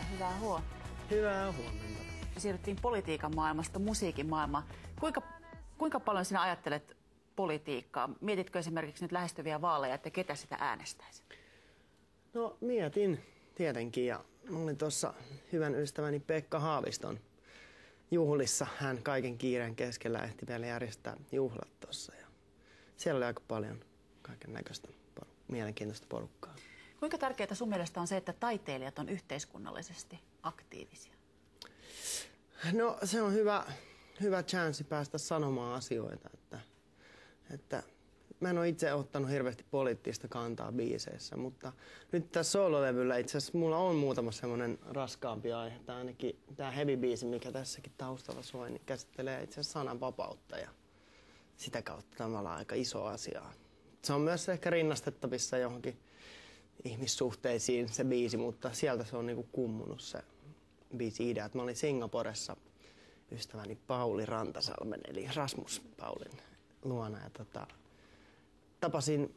hyvää huomenta. Hyvää huomenta. Siirryttiin politiikan maailmasta musiikin maailmaan. Kuinka paljon sinä ajattelet politiikkaa? Mietitkö esimerkiksi nyt lähestyviä vaaleja, että ketä sitä äänestäisi? No mietin tietenkin, ja olin tuossa hyvän ystäväni Pekka Haaviston juhlissa. Hän kaiken kiireen keskellä ehti vielä järjestää juhlat tuossa. Siellä oli aika paljon kaiken näköistä mielenkiintoista porukkaa. Kuinka tärkeää sun mielestä on se, että taiteilijat on yhteiskunnallisesti aktiivisia? No se on hyvä chanssi päästä sanomaan asioita. Että mä en ole itse ottanut hirveästi poliittista kantaa biiseissä, mutta nyt tässä soololevyllä itse asiassa mulla on muutama semmoinen raskaampi aihe. Tämä ainakin tämä heavy-biisi, mikä tässäkin taustalla soi, niin käsittelee itse asiassa sananvapautta ja sitä kautta tavallaan aika iso asia. Se on myös ehkä rinnastettavissa johonkin ihmissuhteisiin se biisi, mutta sieltä se on niinku kummunut se biisi-idea. Että mä olin Singaporessa ystäväni Pauli Rantasalmen, eli Rasmus Paulin luona. Ja tapasin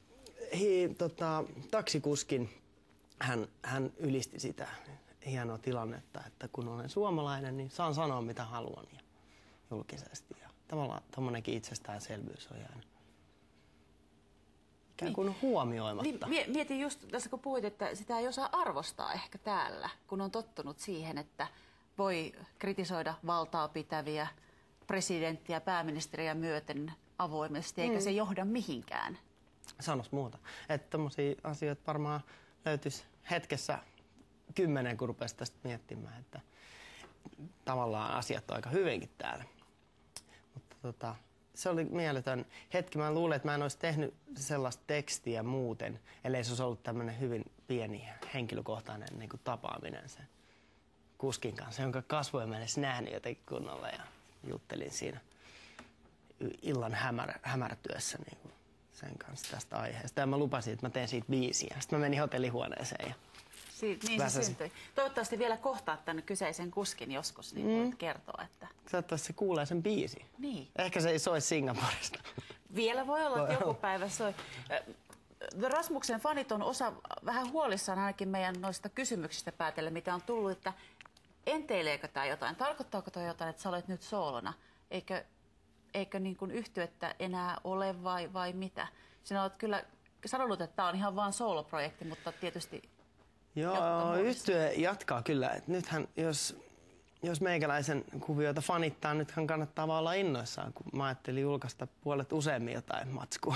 taksikuskin. Hän ylisti sitä hienoa tilannetta, että kun olen suomalainen, niin saan sanoa mitä haluan ja julkisesti. Ja tavallaan tommonenkin itsestäänselvyys on jäänyt ikään kuin huomioimatta. Niin, mietin just tässä, kun puhuit, että sitä ei osaa arvostaa ehkä täällä, kun on tottunut siihen, että voi kritisoida valtaa pitäviä presidenttiä, pääministeriä myöten avoimesti, eikä se johda mihinkään. Sanois muuta. Että tommosia asioita varmaan löytyisi hetkessä 10, kun rupesi tästä miettimään, että tavallaan asiat on aika hyvinkin täällä. Mutta se oli mieletön hetki. Mä luulen, että mä en olisi tehnyt sellaista tekstiä muuten, ellei se olisi ollut tämmöinen hyvin pieni henkilökohtainen niin kuin tapaaminen sen kuskin kanssa, jonka kasvoja mä en edes nähnyt jotenkin kunnolla ja juttelin siinä illan hämärätyössä niin kuin sen kanssa tästä aiheesta. Ja mä lupasin, että mä teen siitä biisiä. Sitten mä menin hotellihuoneeseen ja niin se syntyi. Toivottavasti vielä kohtaat tämän kyseisen kuskin joskus, niin voit kertoa, että toivottavasti se kuulee sen biisi. Niin. Ehkä se ei soi Singaporesta. Vielä voi olla, että joku päivä soi. The Rasmuksen fanit on vähän huolissaan ainakin meidän noista kysymyksistä päätellen, mitä on tullut, että enteileekö tämä jotain? Tarkoittaako tämä jotain, että sä olet nyt soolona? Eikö niin kuin yhtyettä enää ole vai mitä? Sinä olet kyllä sanonut, että tämä on ihan vaan sooloprojekti, mutta tietysti joo, yhtye jatkaa kyllä. Et nythän, jos meikäläisen kuvioita fanittaa, nythän kannattaa vaan olla innoissaan, kun mä ajattelin julkaista puolet useammin jotain matskua.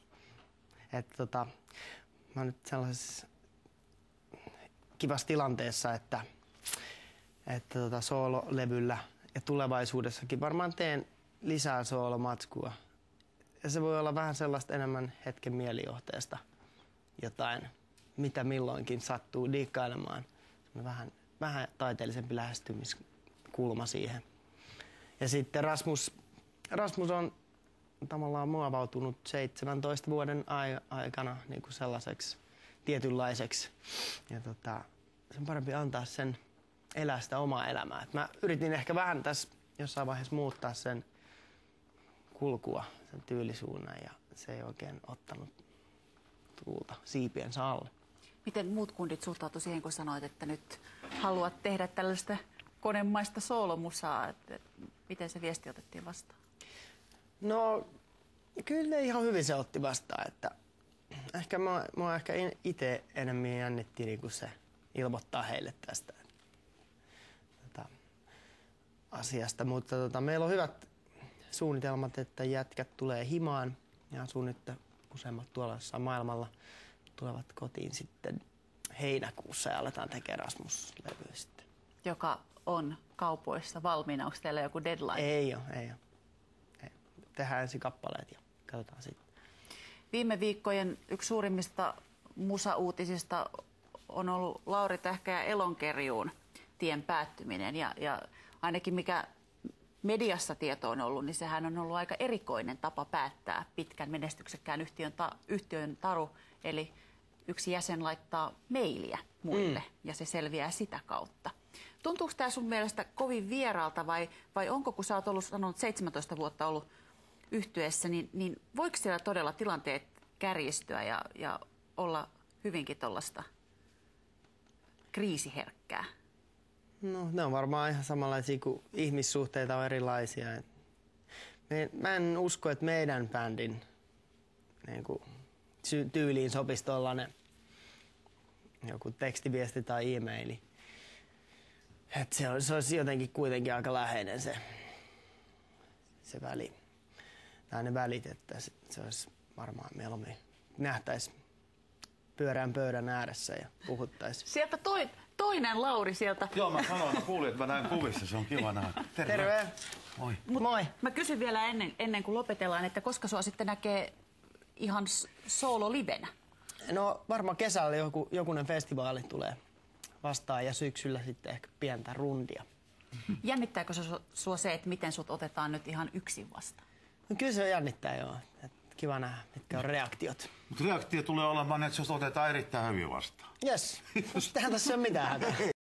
Mä oon nyt sellaisessa kivassa tilanteessa, että soololevyllä ja tulevaisuudessakin varmaan teen lisää soolomatskua. Ja se voi olla vähän sellaista enemmän hetken mielijohteesta jotain, mitä milloinkin sattuu diikkailemaan. Vähän taiteellisempi lähestymiskulma siihen. Ja sitten Rasmus on tavallaan muovautunut 17 vuoden aikana niin kuin sellaiseksi tietynlaiseksi. Ja se on parempi antaa sen elää sitä omaa elämää. Et mä yritin ehkä vähän tässä jossain vaiheessa muuttaa sen kulkua, sen tyylisuunnan, ja se ei oikein ottanut tuulta siipiensä alle. Miten muut kundit suhtautuivat siihen, kun sanoit, että nyt haluat tehdä tällaista konemaista soolomusaa? Miten se viesti otettiin vastaan? No, kyllä ihan hyvin se otti vastaan. Että ehkä mua ehkä itse enemmän jännitti niin kuin se ilmoittaa heille tästä asiasta. Mutta meillä on hyvät suunnitelmat, että jätkät tulee himaan ja asuu nyt useimmat tuolla jossain maailmalla. Tulevat kotiin sitten heinäkuussa ja aletaan tekemään Rasmus-levyä sitten. Joka on kaupoissa valmiina. Onko teillä joku deadline? Ei ole. Tehdään ensin kappaleet ja katsotaan sitten. Viime viikkojen yksi suurimmista musauutisista on ollut Lauri Tähkä ja Elonkerjuun tien päättyminen. Ja ainakin mikä mediassa tieto on ollut, niin sehän on ollut aika erikoinen tapa päättää pitkän menestyksekkään yhtiön taru. Eli yksi jäsen laittaa mailia muille ja se selviää sitä kautta. Tuntuuko tämä sun mielestä kovin vieraalta vai onko, kun sä oot ollut sanonut 17 vuotta ollut yhtyeessä, niin voiko siellä todella tilanteet kärjistyä ja olla hyvinkin tuollaista kriisiherkkää? No, ne on varmaan ihan samanlaisia kuin ihmissuhteita on erilaisia. Mä en usko, että meidän bändin niin kuin, tyyliin sopisi tollanen joku tekstiviesti tai e-maili. Että se olisi jotenkin kuitenkin aika läheinen se väli. Tai ne välit, että se olisi varmaan mieluummin nähtäisi pyörään pöydän ääressä ja puhuttaisiin. Sieltä toinen Lauri sieltä. Joo, mä sanoin, mä kuulin, että mä näen kuvissa, se on kiva nähdä. Terve! Moi. Moi! Mä kysyn vielä ennen kuin lopetellaan, että koska sua sitten näkee ihan soolo-livenä? No varmaan kesällä jokunen festivaali tulee vastaan ja syksyllä sitten ehkä pientä rundia. Jännittääkö sua se, että miten sut otetaan nyt ihan yksin vastaan? No kyllä se jännittää joo. Kiva nähdä, mitkä on reaktiot. Mutta reaktio tulee olemaan, että jos otetaan erittäin hyvin vastaan. Jes, tähän tässä ei ole mitään hätää.